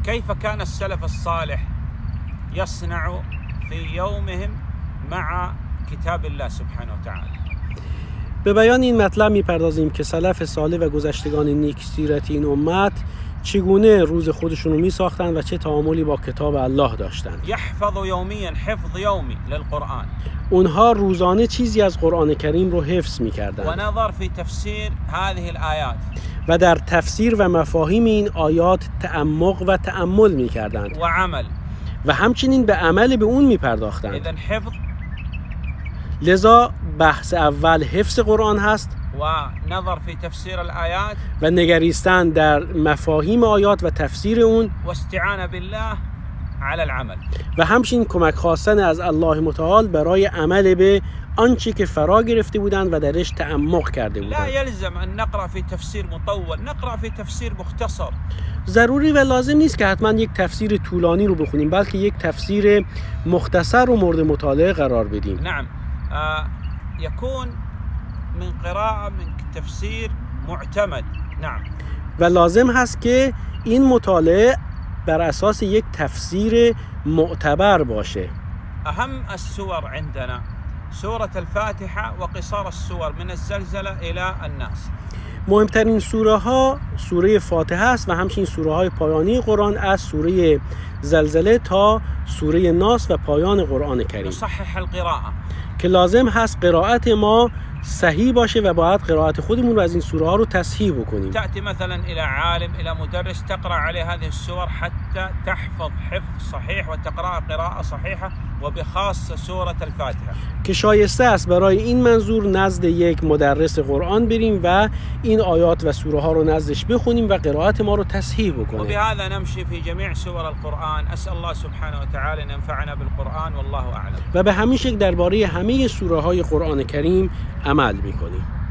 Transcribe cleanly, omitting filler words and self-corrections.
كيف كان السلف الصالح يصنع في يومهم مع کتاب الله سبحانه و تعالی. به بیان این مطلب میپردازیم که سلف صالح و گذشتگان نیک سیرت این امت چگونه روز خودشون رو میساختن و چه تعاملی با کتاب الله داشتن. یحفظ یومیا حفظ یومی للقرآن. اونها روزانه چیزی از قرآن کریم رو حفظ میکردن. و نظر فی تفسیر هذه الآیات. و در تفسیر و مفاهیم این آیات تعمق و تأمل میکردند. و عمل. و همچنین به عمل به اون میپرداختند. اذن حفظ. لذا بحث اول حفظ قرآن هست و نظر فی تفسیر الآیات و نگریستن در مفاهیم آیات و تفسیر اون و استعانه بالله علی العمل و همچنین کمک خواستن از الله متعال برای عمل به آنچه که فرا گرفته بودند و درش تعمق کرده بودند. لا یلزم ان نقرأ فی تفسیر مطول، نقرأ فی تفسیر مختصر. ضروری و لازم نیست که حتما یک تفسیر طولانی رو بخونیم، بلکه یک تفسیر مختصر رو مورد مطالعه قرار بدیم. نعم. يكون من قراءة من تفسير معتمد. نعم. و لازم هست که این مطالعه بر اساس یک تفسیر معتبر باشه. اهم السور عندنا سورة الفاتحة وقصار السور من الزلزلة إلى الناس. مهمترین سوره ها سوره فاتحه است و همچنین سوره های پایانی قرآن از سوره زلزله تا سوره ناس و پایان قرآن کریم. نصحح القراءة. که لازم هست قرائت ما صحیح باشه و باید قرائت خودمون رو از این سوره ها رو تصحیح بکنیم. تأتي مثلا إلى عالم إلى مدرس تقرأ عليه هذه السور حتى تحفظ حفظ صحيح وتقرأ قراءة صحيحة وبخاصة سورة الفاتحة. که شایسته است برای این منظور نزد یک مدرس قرآن بریم و این آیات و سوره ها رو نزدش بخونیم و قرائت ما رو تصحیح بکنیم. وبهذا نمشي في جميع سور القرآن. أسأل الله سبحانه وتعالى أن ينفعنا بالقرآن والله أعلم. و به همین شکل درباره همه سوره های قرآن کریم عمل میکنیم.